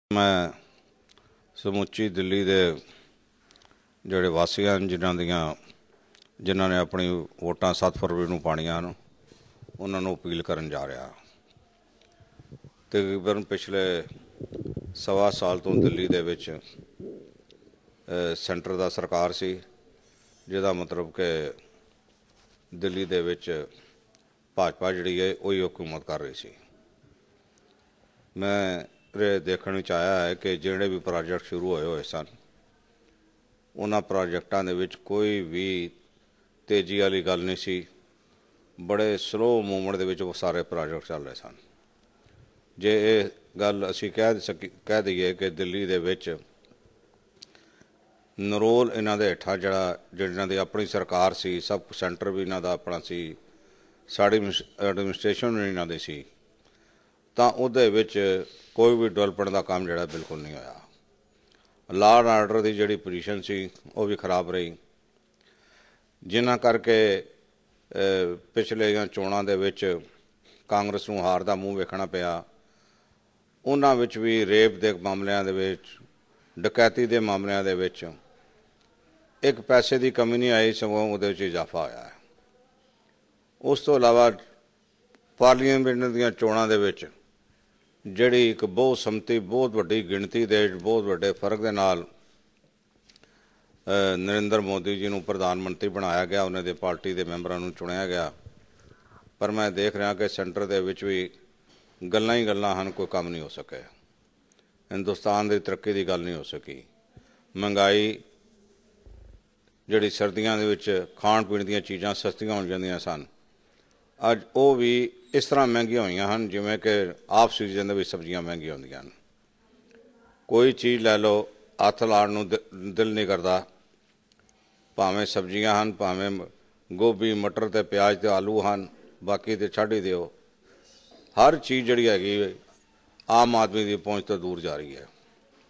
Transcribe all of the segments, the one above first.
मैं ਸਮੁੱਚੀ ਦਿੱਲੀ ਦੇ ਜਿਹੜੇ ਵਾਸੀ ਹਨ ਜਿਨ੍ਹਾਂ ਨੇ ਆਪਣੀ ਵੋਟਾਂ 7 ਫਰਵਰੀ ਨੂੰ ਪਾਣੀਆਂ ਹਨ ਉਹਨਾਂ ਨੂੰ ਅਪੀਲ ਕਰਨ ਜਾ ਰਿਹਾ। ਤਕਰੀਬਨ ਪਿਛਲੇ ਸਵਾ ਸਾਲ ਤੋਂ ਦਿੱਲੀ ਦੇ ਵਿੱਚ ਸੈਂਟਰ ਦਾ ਸਰਕਾਰ ਸੀ, ਜਿਹਦਾ ਮਤਲਬ ਕਿ ਦਿੱਲੀ ਦੇ ਵਿੱਚ ਭਾਜਪਾ ਜਿਹੜੀ ਹੈ ਉਹੀ ਹਕੂਮਤ ਕਰ ਰਹੀ ਸੀ। ਮੈਂ ਦੇਖਣ ਵਿੱਚ ਆਇਆ ਹੈ ਕਿ ਜਿਹੜੇ ਵੀ ਪ੍ਰੋਜੈਕਟ ਸ਼ੁਰੂ ਹੋਏ ਸਨ ਉਹਨਾਂ ਪ੍ਰੋਜੈਕਟਾਂ ਦੇ ਵਿੱਚ ਕੋਈ ਵੀ ਤੇਜ਼ੀ ਵਾਲੀ ਗੱਲ ਨਹੀਂ ਸੀ। ਬੜੇ ਸਲੋ ਮੂਵਮੈਂਟ ਦੇ ਵਿੱਚ ਉਹ ਸਾਰੇ ਪ੍ਰੋਜੈਕਟ ਚੱਲ ਰਹੇ ਸਨ। ਜੇ ਇਹ ਗੱਲ ਅਸੀਂ ਕਹਿ ਦਈਏ ਕਿ ਦਿੱਲੀ ਦੇ ਵਿੱਚ ਨਰੋਲ ਇਹਨਾਂ ਦੇ ਹੇਠਾਂ ਜਿਹਨਾਂ ਦੀ ਆਪਣੀ ਸਰਕਾਰ ਸੀ, ਸਭ ਸੈਂਟਰ ਵੀ ਇਹਨਾਂ ਦਾ ਆਪਣਾ ਸੀ, ਸਾਡੀ ਐਡਮਿਨਿਸਟ੍ਰੇਸ਼ਨ ਵੀ ਇਹਨਾਂ ਦੀ ਸੀ, ਤਾਂ ਉਹਦੇ ਵਿੱਚ ਕੋਈ ਵੀ ਡਿਵੈਲਪਮੈਂਟ ਦਾ ਕੰਮ ਜਿਹੜਾ ਬਿਲਕੁਲ ਨਹੀਂ ਹੋਇਆ। ਲਾਅ ਐਂਡ ਆਰਡਰ ਦੀ ਜਿਹੜੀ ਪੋਜੀਸ਼ਨ ਸੀ ਉਹ ਵੀ ਖਰਾਬ ਰਹੀ, ਜਿਨ੍ਹਾਂ ਕਰਕੇ ਪਿਛਲੇ ਚੋਣਾਂ ਦੇ ਵਿੱਚ ਕਾਂਗਰਸ ਨੂੰ ਹਾਰ ਦਾ ਮੂੰਹ ਵੇਖਣਾ ਪਿਆ। ਉਹਨਾਂ ਵਿੱਚ ਵੀ ਰੇਪ ਦੇ ਮਾਮਲਿਆਂ ਦੇ ਵਿੱਚ, ਡਕੈਤੀ ਦੇ ਮਾਮਲਿਆਂ ਦੇ ਵਿੱਚ ਇੱਕ ਪੈਸੇ ਦੀ ਕਮੀ ਨਹੀਂ ਆਈ, ਸਗੋਂ ਉਹਦੇ ਵਿੱਚ ਇਜ਼ਾਫਾ ਹੋਇਆ ਹੈ। ਉਸ ਤੋਂ ਇਲਾਵਾ ਪਾਰਲੀਮੈਂਟ ਦੀਆਂ ਚੋਣਾਂ ਦੇ ਵਿੱਚ ਜਿਹੜੀ ਇੱਕ ਬਹੁਤ ਸੰਮਤੀ, ਬਹੁਤ ਵੱਡੀ ਗਿਣਤੀ ਦੇ ਬਹੁਤ ਵੱਡੇ ਫਰਕ ਦੇ ਨਾਲ ਨਰਿੰਦਰ ਮੋਦੀ ਜੀ ਨੂੰ ਪ੍ਰਧਾਨ ਮੰਤਰੀ ਬਣਾਇਆ ਗਿਆ, ਉਹਨਾਂ ਦੇ ਪਾਰਟੀ ਦੇ ਮੈਂਬਰਾਂ ਨੂੰ ਚੁਣਿਆ ਗਿਆ। ਪਰ ਮੈਂ ਦੇਖ ਰਿਹਾ ਕਿ ਸੈਂਟਰ ਦੇ ਵਿੱਚ ਵੀ ਗੱਲਾਂ ਹੀ ਗੱਲਾਂ ਹਨ, ਕੋਈ ਕੰਮ ਨਹੀਂ ਹੋ ਸਕਿਆ। ਹਿੰਦੁਸਤਾਨ ਦੀ ਤਰੱਕੀ ਦੀ ਗੱਲ ਨਹੀਂ ਹੋ ਸਕੀ। ਮਹਿੰਗਾਈ ਜਿਹੜੀ ਸਰਦੀਆਂ ਦੇ ਵਿੱਚ ਖਾਣ ਪੀਣ ਦੀਆਂ ਚੀਜ਼ਾਂ ਸਸਤੀਆਂ ਹੋ ਜਾਂਦੀਆਂ ਸਨ, ਅੱਜ ਉਹ ਵੀ ਇਸ ਤਰ੍ਹਾਂ ਮਹਿੰਗੀਆਂ ਹੋਈਆਂ ਹਨ ਜਿਵੇਂ ਕਿ ਆਫ ਸੀਜ਼ਨ ਦੇ ਵਿੱਚ ਸਬਜ਼ੀਆਂ ਮਹਿੰਗੀਆਂ ਹੁੰਦੀਆਂ ਹਨ। ਕੋਈ ਚੀਜ਼ ਲੈ ਲਓ, ਹੱਥ ਲਾਉਣ ਨੂੰ ਦਿਲ ਨਹੀਂ ਕਰਦਾ। ਭਾਵੇਂ ਸਬਜ਼ੀਆਂ ਹਨ, ਭਾਵੇਂ ਗੋਭੀ, ਮਟਰ ਅਤੇ ਪਿਆਜ਼ ਅਤੇ ਆਲੂ ਹਨ, ਬਾਕੀ ਤਾਂ ਛੱਡ ਹੀ ਦਿਓ। ਹਰ ਚੀਜ਼ ਜਿਹੜੀ ਹੈਗੀ ਆਮ ਆਦਮੀ ਦੀ ਪਹੁੰਚ ਤੋਂ ਦੂਰ ਜਾ ਰਹੀ ਹੈ।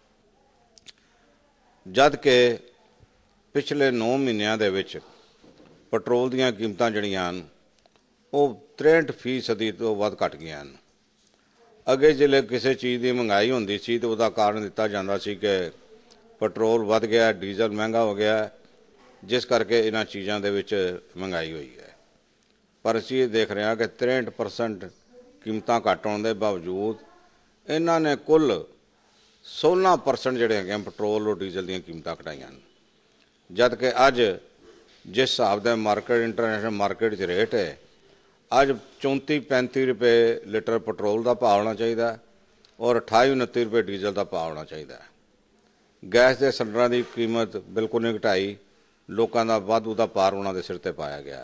ਜਦ ਕਿ ਪਿਛਲੇ 9 ਮਹੀਨਿਆਂ ਦੇ ਵਿੱਚ ਪੈਟਰੋਲ ਦੀਆਂ ਕੀਮਤਾਂ ਜਿਹੜੀਆਂ ਹਨ ਉਹ 63% ਤੋਂ ਵੱਧ ਘਟ ਗਈਆਂ ਹਨ। ਅੱਗੇ ਜਿਹੜੇ ਕਿਸੇ ਚੀਜ਼ ਦੀ ਮਹਿੰਗਾਈ ਹੁੰਦੀ ਸੀ ਤਾਂ ਉਹਦਾ ਕਾਰਨ ਦਿੱਤਾ ਜਾਂਦਾ ਸੀ ਕਿ ਪੈਟਰੋਲ ਵੱਧ ਗਿਆ, ਡੀਜ਼ਲ ਮਹਿੰਗਾ ਹੋ ਗਿਆ, ਜਿਸ ਕਰਕੇ ਇਹਨਾਂ ਚੀਜ਼ਾਂ ਦੇ ਵਿੱਚ ਮਹਿੰਗਾਈ ਹੋਈ ਹੈ। ਪਰ ਅਸੀਂ ਇਹ ਦੇਖ ਰਹੇ ਹਾਂ ਕਿ 63% ਕੀਮਤਾਂ ਘੱਟ ਹੋਣ ਦੇ ਬਾਵਜੂਦ ਇਹਨਾਂ ਨੇ ਕੁੱਲ 16% ਜਿਹੜੇ ਹੈਗੇ ਪੈਟਰੋਲ ਔਰ ਡੀਜ਼ਲ ਦੀਆਂ ਕੀਮਤਾਂ ਘਟਾਈਆਂ ਹਨ। ਜਦ ਕਿ ਅੱਜ ਜਿਸ ਹਿਸਾਬ ਦਾ ਮਾਰਕੀਟ, ਇੰਟਰਨੈਸ਼ਨਲ ਮਾਰਕੀਟ 'ਚ ਰੇਟ ਹੈ, ਅੱਜ 34-35 ਰੁਪਏ ਲੀਟਰ ਪੈਟਰੋਲ ਦਾ ਭਾਅ ਹੋਣਾ ਚਾਹੀਦਾ ਔਰ 28-29 ਰੁਪਏ ਡੀਜ਼ਲ ਦਾ ਭਾਅ ਹੋਣਾ ਚਾਹੀਦਾ। ਗੈਸ ਦੇ ਸਿਲੰਡਰਾਂ ਦੀ ਕੀਮਤ ਬਿਲਕੁਲ ਨਹੀਂ ਘਟਾਈ, ਲੋਕਾਂ ਦਾ ਵਾਧੂ ਦਾ ਭਾਰ ਉਹਨਾਂ ਦੇ ਸਿਰ 'ਤੇ ਪਾਇਆ ਗਿਆ।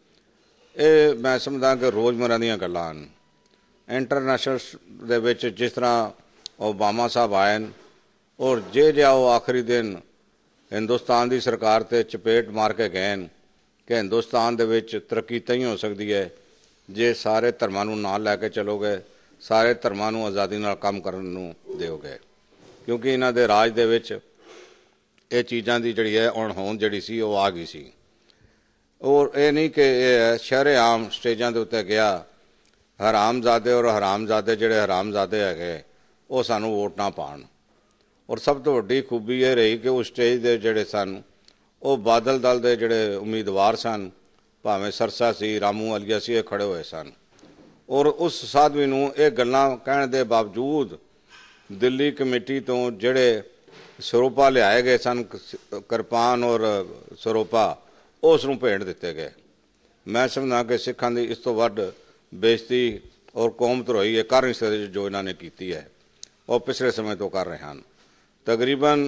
ਇਹ ਮੈਂ ਸਮਝਦਾ ਕਿ ਰੋਜ਼ਮਰ੍ਹਾ ਦੀਆਂ ਗੱਲਾਂ ਹਨ। ਇੰਟਰਨੈਸ਼ਨਲ ਦੇ ਵਿੱਚ ਜਿਸ ਤਰ੍ਹਾਂ ਓਬਾਮਾ ਸਾਹਿਬ ਆਏ ਨੇ ਔਰ ਜੇ ਉਹ ਆਖਰੀ ਦਿਨ ਹਿੰਦੁਸਤਾਨ ਦੀ ਸਰਕਾਰ 'ਤੇ ਚਪੇਟ ਮਾਰ ਕੇ ਗਏ ਨੇ ਕਿ ਹਿੰਦੁਸਤਾਨ ਦੇ ਵਿੱਚ ਤਰੱਕੀ ਤਾਂ ਹੀ ਹੋ ਸਕਦੀ ਹੈ ਜੇ ਸਾਰੇ ਧਰਮਾਂ ਨੂੰ ਨਾਲ ਲੈ ਕੇ ਚਲੋਗੇ, ਸਾਰੇ ਧਰਮਾਂ ਨੂੰ ਆਜ਼ਾਦੀ ਨਾਲ ਕੰਮ ਕਰਨ ਨੂੰ ਦਿਓਗੇ। ਕਿਉਂਕਿ ਇਹਨਾਂ ਦੇ ਰਾਜ ਦੇ ਵਿੱਚ ਇਹ ਚੀਜ਼ਾਂ ਦੀ ਜਿਹੜੀ ਹੈ ਅਣਹੋਂਦ ਜਿਹੜੀ ਸੀ ਉਹ ਆ ਗਈ ਸੀ। ਔਰ ਇਹ ਨਹੀਂ ਕਿ ਇਹ ਸ਼ਰੇਆਮ ਸਟੇਜਾਂ ਦੇ ਉੱਤੇ ਗਿਆ ਹਰਾਮਜ਼ਾਦੇ, ਔਰ ਹਰਾਮਜ਼ਾਦੇ ਜਿਹੜੇ ਹਰਾਮਜ਼ਾਦੇ ਹੈਗੇ ਉਹ ਸਾਨੂੰ ਵੋਟ ਨਾ ਪਾਉਣ। ਔਰ ਸਭ ਤੋਂ ਵੱਡੀ ਖੂਬੀ ਇਹ ਰਹੀ ਕਿ ਉਸ ਸਟੇਜ ਦੇ ਜਿਹੜੇ ਸਨ ਉਹ ਬਾਦਲ ਦਲ ਦੇ ਜਿਹੜੇ ਉਮੀਦਵਾਰ ਸਨ, ਭਾਵੇਂ ਸਰਸਾ ਸੀ, ਰਾਮੂ ਵਾਲੀਆ ਸੀ, ਇਹ ਖੜੇ ਹੋਏ ਸਨ। ਔਰ ਉਸ ਸਾਧਵੀ ਨੂੰ ਇਹ ਗੱਲਾਂ ਕਹਿਣ ਦੇ ਬਾਵਜੂਦ ਦਿੱਲੀ ਕਮੇਟੀ ਤੋਂ ਜਿਹੜੇ ਸਰੋਪਾ ਲਿਆਏ ਗਏ ਸਨ, ਕਿਰਪਾਨ ਔਰ ਸਰੋਪਾ, ਉਸ ਨੂੰ ਭੇਟ ਦਿੱਤੇ ਗਏ। ਮੈਂ ਸਮਝਦਾ ਕਿ ਸਿੱਖਾਂ ਦੀ ਇਸ ਤੋਂ ਵੱਧ ਬੇਇੱਜ਼ਤੀ ਔਰ ਕੌਮ ਧਰੋਈ ਇਹ ਕਰ ਨਹੀਂ ਸਕਦੇ ਜੋ ਇਹਨਾਂ ਨੇ ਕੀਤੀ ਹੈ, ਉਹ ਪਿਛਲੇ ਸਮੇਂ ਤੋਂ ਕਰ ਰਹੇ ਹਨ। ਤਕਰੀਬਨ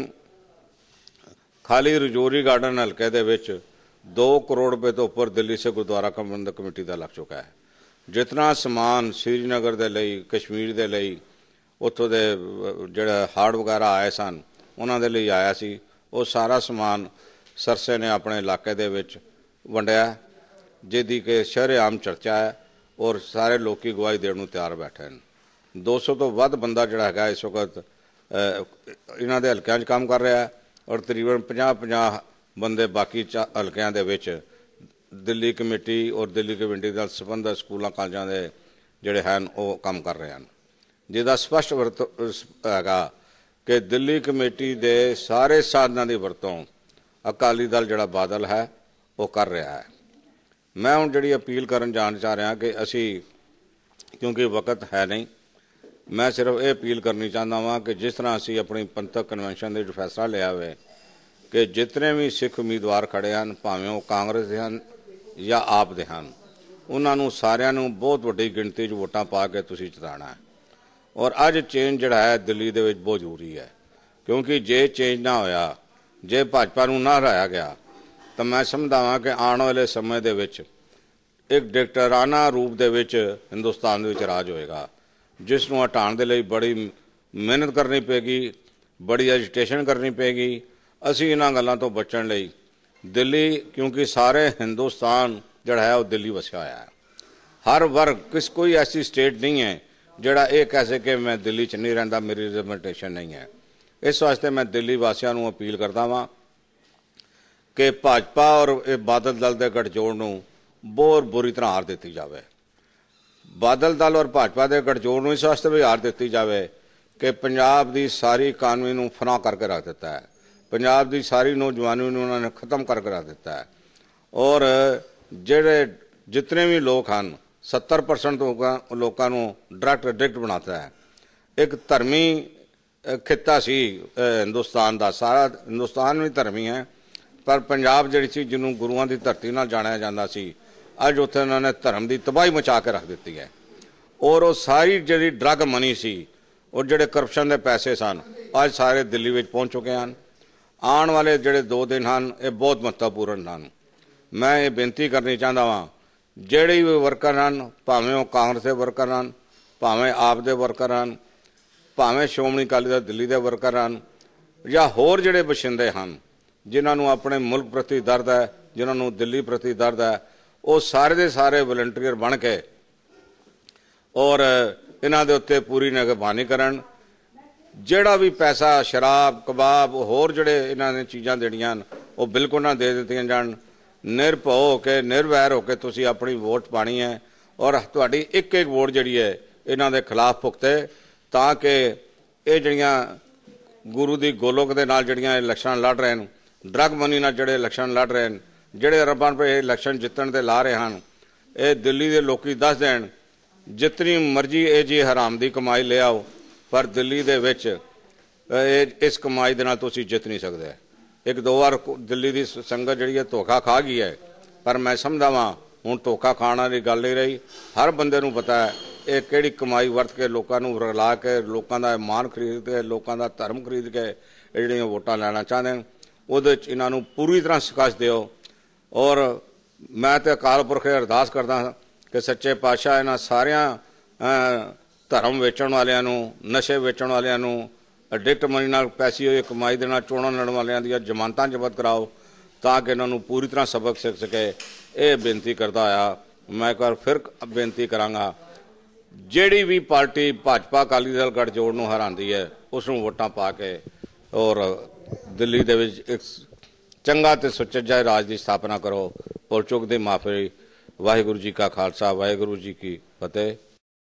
ਖਾਲੀ ਰਜੌਰੀ ਗਾਰਡਨ ਹਲਕੇ ਦੇ ਵਿੱਚ 2 ਕਰੋੜ ਰੁਪਏ ਤੋਂ ਉੱਪਰ ਦਿੱਲੀ ਸੇ ਗੁਰਦੁਆਰਾ ਪ੍ਰਬੰਧਕ ਕਮੇਟੀ ਦਾ ਲੱਗ ਚੁੱਕਾ ਹੈ। ਜਿਤਨਾ ਸਮਾਨ ਸ਼੍ਰੀਨਗਰ ਦੇ ਲਈ, ਕਸ਼ਮੀਰ ਦੇ ਲਈ, ਉੱਥੋਂ ਦੇ ਜਿਹੜੇ ਹਾੜ ਵਗੈਰਾ ਆਏ ਸਨ ਉਹਨਾਂ ਦੇ ਲਈ ਆਇਆ ਸੀ, ਉਹ ਸਾਰਾ ਸਮਾਨ ਸਰਸੇ ਨੇ ਆਪਣੇ ਇਲਾਕੇ ਦੇ ਵਿੱਚ ਵੰਡਿਆ, ਜਿਹਦੀ ਕਿ ਸ਼ਰੇਆਮ ਚਰਚਾ ਹੈ ਔਰ ਸਾਰੇ ਲੋਕੀ ਗਵਾਹੀ ਦੇਣ ਨੂੰ ਤਿਆਰ ਬੈਠੇ ਨੇ। 200 ਤੋਂ ਵੱਧ ਬੰਦਾ ਜਿਹੜਾ ਹੈਗਾ ਇਸ ਵਕਤ ਇਹਨਾਂ ਦੇ ਹਲਕਿਆਂ 'ਚ ਕੰਮ ਕਰ ਰਿਹਾ ਹੈ ਔਰ ਤਕਰੀਬਨ 50-50 ਬੰਦੇ ਬਾਕੀ ਹਲਕਿਆਂ ਦੇ ਵਿੱਚ ਦਿੱਲੀ ਕਮੇਟੀ ਔਰ ਦਿੱਲੀ ਕਮੇਟੀ ਨਾਲ ਸੰਬੰਧਿਤ ਸਕੂਲਾਂ ਕਾਲਜਾਂ ਦੇ ਜਿਹੜੇ ਹਨ ਉਹ ਕੰਮ ਕਰ ਰਹੇ ਹਨ, ਜਿਹਦਾ ਸਪਸ਼ਟ ਹੈਗਾ कि दिल्ली कमेटी के सारे साधनों की वरतों अकाली दल जिहड़ा बादल है वो कर रहा है। मैं हुण जिहड़ी अपील करन जाण चाह रहा कि असी क्योंकि वक्त है नहीं, मैं सिर्फ ये अपील करनी चाहता वहाँ कि जिस तरह असी अपनी पंथक कन्वेंशन के फैसला लिया हुए कि जितने भी सिख उम्मीदवार खड़े हैं, भावें वो कांग्रेस के हैं या आप दे हैं, उन्होंने सारिਆਂ ਨੂੰ बहुत वड्डी गिणती 'ਚ वोटां पा के तुसीं जिताना है। और अज चेंज जिहड़ा है दिल्ली दे विच बहुत जरूरी है, क्योंकि जे चेंज ना होया, जे भाजपा नूं ना हराया गया तो मैं समझदा वां कि आने वाले समय दे विच एक डिक्टेराना रूप दे विच हिंदुस्तान दे विच राज होएगा, जिस नूं हटाउण दे लई बड़ी मेहनत करनी पेगी, बड़ी एजिटेशन करनी पेगी। असीं इन्हां गल्लां तो बचण लई दिल्ली, क्योंकि सारे हिंदुस्तान जिहड़ा है वो दिल्ली वसिया होया है, हर वर्ग कोई ऐसी स्टेट नहीं है जिहड़ा ये कह सके मैं दिल्ली च नहीं रहिंदा, मेरी रिप्रेजेंटेशन नहीं है। इस वास्ते मैं दिल्ली वासियों को अपील करता वां कि भाजपा और बादल दल के गठजोड़ नूं बहुत बुरी तरह हार दी जाए। बादल दल और भाजपा के गठजोड़ नूं इस वास्ते भी हार दी जाए कि पंजाब की सारी इकानमी नूं फना करके रख दिता है, पंजाब की सारी नौजवानी नूं उन्होंने खत्म करके रख दिता है। और जिहड़े जितने भी लोग हैं 70% लोगों को डायरेक्ट एडिक्ट बनाता है। एक धर्मी खिता सी हिंदुस्तान का, सारा हिंदुस्तान भी धर्मी है, पर पंजाब जिहड़ी सी जिन्हों गुरुआं की धरती नाल जाणिया जांदा सी, अज उत्थे उन्होंने धर्म की तबाही मचा के रख दी है। और वो सारी जिहड़ी ड्रग मनी सी और जिहड़े करप्शन के पैसे सन, अज सारे दिल्ली में पहुँच चुके हैं। आने वाले जिहड़े 2 दिन हैं ये बहुत महत्वपूर्ण हैं। मैं ये बेनती करनी चाहता वहाँ जिहड़े भी वर्कर हैं, भावें वो कांग्रेस के वर्कर हैं, भावें आप दे वर्कर हैं, भावें श्रोमणी अकाली दल दिल्ली के वर्कर हैं या होर जिहड़े बशिंदे हैं जिन्होंने अपने मुल्क प्रति दर्द है, जिन्होंने दिल्ली प्रति दर्द है, वो सारे के सारे वलंटियर बन के और इन्हां दे उत्ते पूरी निगरानी करन। जिहड़ा भी पैसा शराब कबाब होर जिहड़े इन्हां ने चीज़ां देणियां वो बिल्कुल ना दे दित्तियां जाण। निर्भय होकर निर्वैर होकर तुसीं अपनी वोट पानी है और तुहाडी एक एक वोट जिहड़ी है इन्हां दे खिलाफ भुगते, ताकि ये जिहड़ियां गुरु दी गोलोक दे नाल जिहड़ियां इलैक्शन लड़ रहे हैं, ड्रग मनी नाल जिहड़े इलैक्शन लड़ रहे हैं, जिहड़े अरबां रुपए इलैक्शन जितण दे ला रहे हैं, ये दिल्ली दे लोकी दस देण जितनी मर्जी ये जी हराम दी कमाई ले आओ, पर दिल्ली दे विच इस कमाई दे नाल तुसीं जित नहीं सकदे। एक 2 बार दिल्ली की संगत जी धोखा खा गई है, पर मैं समझदा वां हुण धोखा खाण वाली गल नहीं रही। हर बंदे नूं पता है ये किहड़ी कमाई वरत के लोगों नूं रला के लोगों का मान खरीद के लोगों का धर्म खरीद के जिहड़ियां वोटां लैना चाहते हैं, उहदे च इन्हां नूं पूरी तरह शिकस्त दिओ। और मैं तो अकाल पुरख अरदास करदा कि सच्चे पातशाह इन्हां सारियां धर्म वेचण वालियां नूं, नशे वेचण वालियां नूं, एडिक्ट मनी नाल पैसी हुई कमाई देना चोणां लड़न वालियां दी जमानतां जब्त कराओ, ताकि इन्हों पूरी तरह सबक सीख सके। ये बेनती करता आया मैं एक बार फिर बेनती करांगा, जिहड़ी भी पार्टी भाजपा अकाली दल गठजोड़ नूं हरांदी है उसनूं वोटां पा के और दिल्ली दे विच एक चंगा ते सुचज्जा राज की स्थापना करो। भुल चुक दी माफ़ी। वाहिगुरू जी का खालसा, वाहिगुरू जी की फतेह।